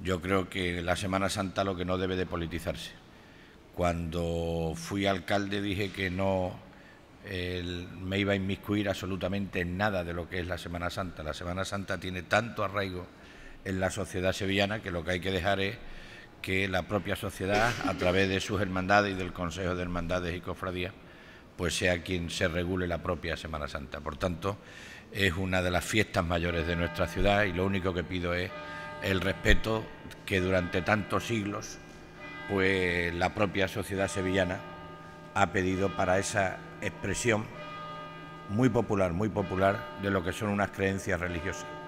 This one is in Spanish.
Yo creo que la Semana Santa lo que no debe de politizarse. Cuando fui alcalde dije que no me iba a inmiscuir absolutamente en nada de lo que es la Semana Santa. La Semana Santa tiene tanto arraigo en la sociedad sevillana que lo que hay que dejar es que la propia sociedad, a través de sus hermandades y del Consejo de Hermandades y Cofradías, pues sea quien se regule la propia Semana Santa. Por tanto, es una de las fiestas mayores de nuestra ciudad y lo único que pido es el respeto que durante tantos siglos pues la propia sociedad sevillana ha pedido para esa expresión muy popular de lo que son unas creencias religiosas.